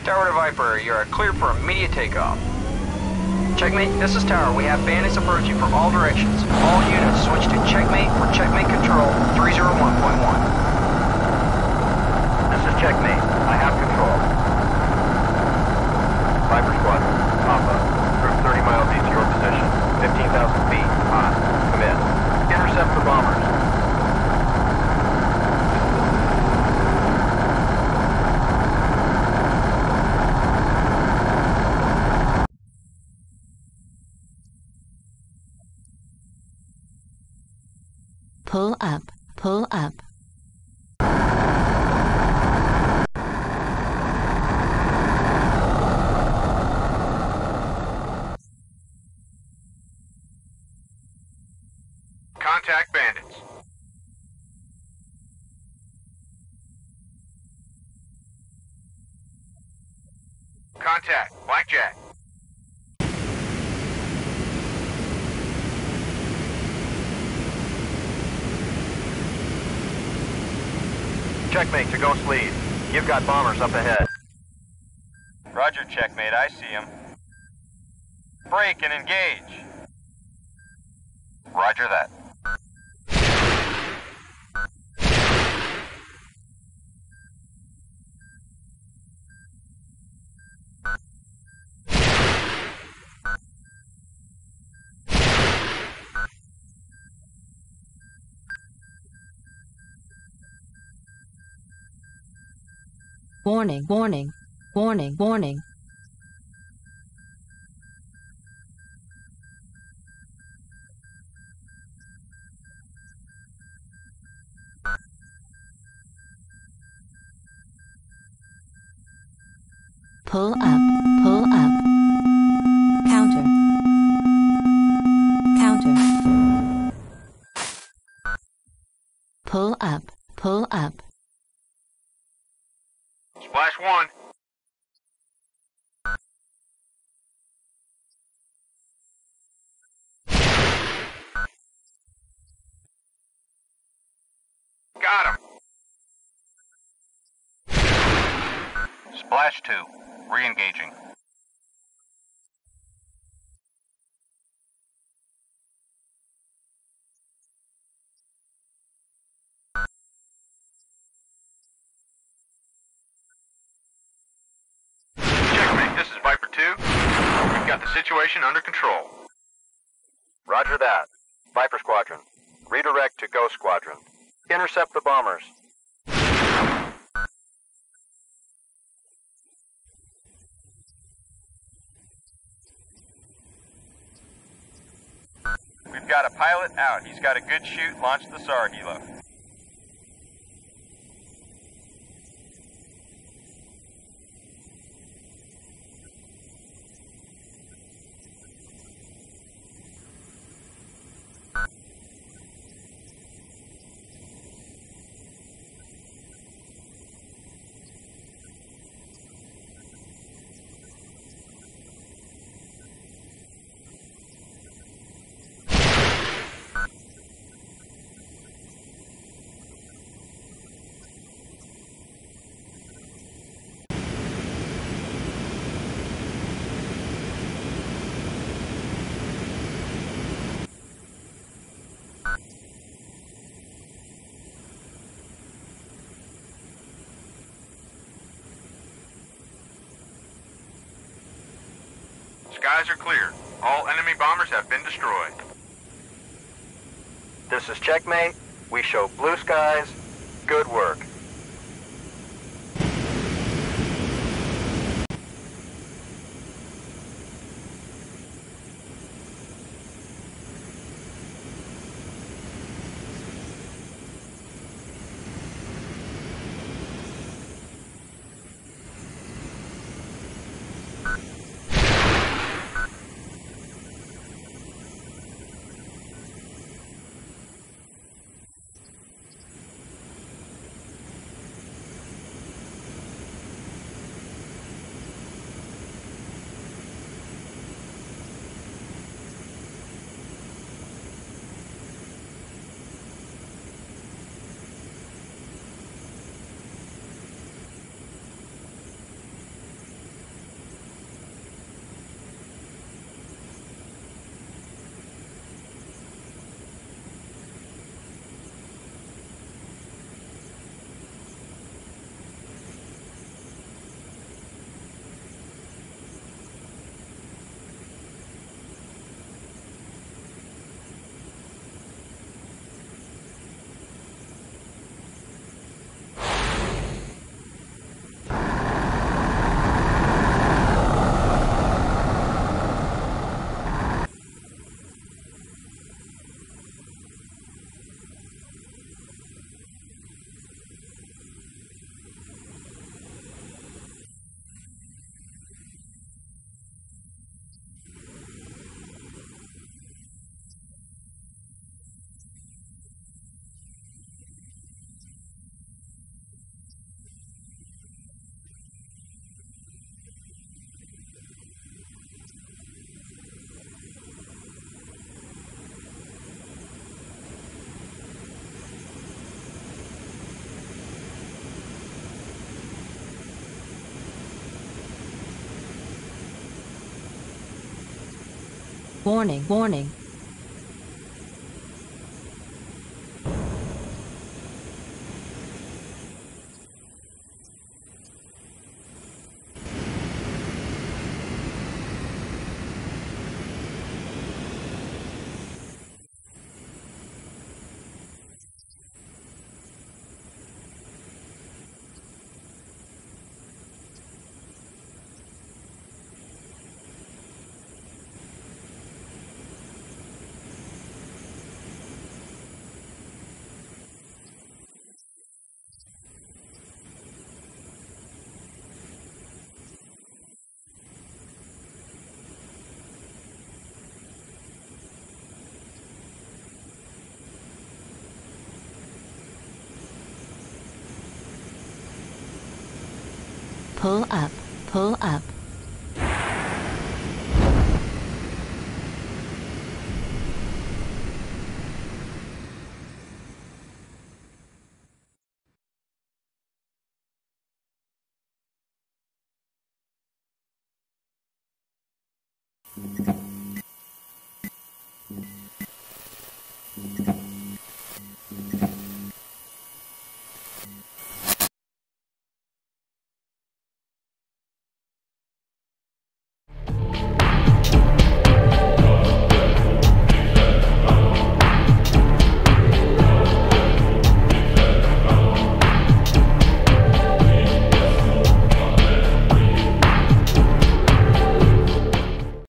Tower to Viper, you are cleared for immediate takeoff. Checkmate, this is Tower. We have bandits approaching from all directions. All units switch to Checkmate for Checkmate Control 301.1. This is Checkmate. I have control. Viper Squadron, Papa. Group 30 miles east of your position. 15,000 feet. Hot. Commit. Intercept the bombers. Pull up, pull up. Contact bandits. Contact, Blackjack. Checkmate to Ghost Lead. You've got bombers up ahead. Roger, Checkmate. I see him. Break and engage. Roger that. Warning, warning, warning, warning. Pull up, pull up. Counter. Counter. Pull up, pull up. Splash one. Got him. Splash two. Re-engaging. Checkmate, this is Viper 2. We've got the situation under control. Roger that. Viper Squadron. Redirect to Ghost Squadron. Intercept the bombers. We've got a pilot out. He's got a good shoot. Launch the SAR helo. Skies are clear. All enemy bombers have been destroyed. This is Checkmate. We show blue skies. Good work. warning, warning. Pull up, pull up.